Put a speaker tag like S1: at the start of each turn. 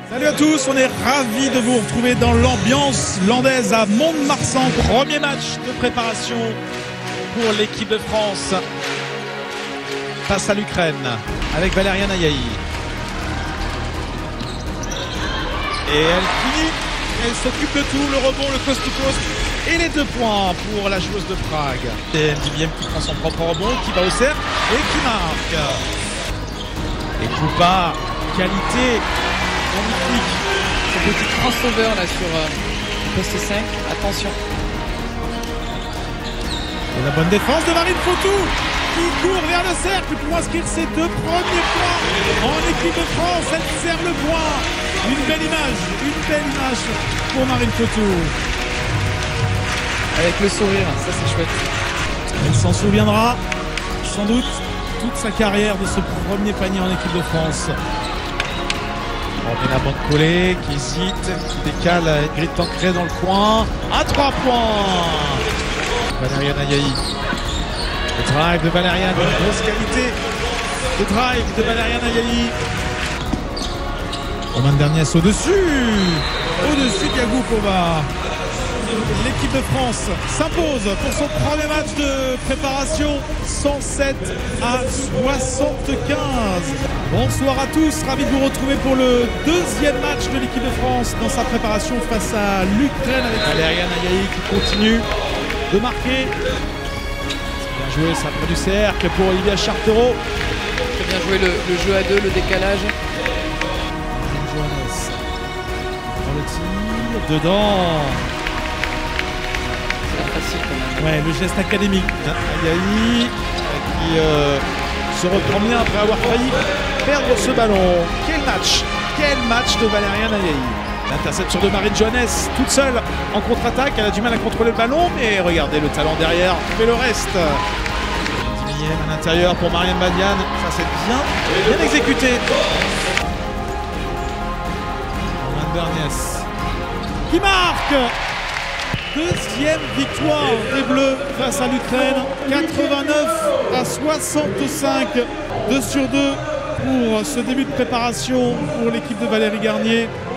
S1: Salut à tous, on est ravis de vous retrouver dans l'ambiance landaise à Mont-de-Marsan. Premier match de préparation pour l'équipe de France face à l'Ukraine avec Valériane Ayaï. Et elle finit, elle s'occupe de tout, le rebond, le coast-to-coast et les 2 points pour la joueuse de Prague. C'est Ndiviem qui prend son propre rebond, qui va au cercle et qui marque. Et Koupa, qualité. Magnifique.
S2: Ce petit crossover là sur le poste 5, attention.
S1: Et la bonne défense de Marine Fautou qui court vers le cercle pour inscrire ses 2 premiers points en équipe de France. Elle sert le point. Une belle image pour Marine Fautou.
S2: Avec le sourire, ça c'est chouette.
S1: Elle s'en souviendra sans doute toute sa carrière de ce premier panier en équipe de France. On met la bande collée, qui hésite, qui décale, Ingrid Tancré dans le coin. À 3 points. Valériane Ayaï. Le drive de Valériane, une grosse qualité. Le drive de Valériane Ayaï. Romain Derniès au-dessus Diagoukova. L'équipe de France s'impose pour son premier match de préparation, 107 à 75. Bonsoir à tous, ravi de vous retrouver pour le 2e match de l'équipe de France dans sa préparation face à l'Ukraine avec Valériane Ayaï qui continue de marquer. Bien joué, ça près du cercle pour Olivia Chartereau.
S2: Très bien joué le jeu à 2, le décalage.
S1: Johannes prend le tir, dedans.
S2: Facile quand même.
S1: Ouais, le geste académique. Ayaï qui se reprend bien après avoir failli perdre ce ballon. Quel match de Valériane Ayaï. L'interception de Marine Johannes toute seule en contre-attaque. Elle a du mal à contrôler le ballon, mais regardez le talent derrière fait le reste. 10 millième à l'intérieur pour Marianne Badian. Ça c'est bien exécuté. Romain Berniès qui marque. 2e victoire des Bleus face à l'Ukraine, 89 à 65, 2 sur 2 pour ce début de préparation pour l'équipe de Valérie Garnier.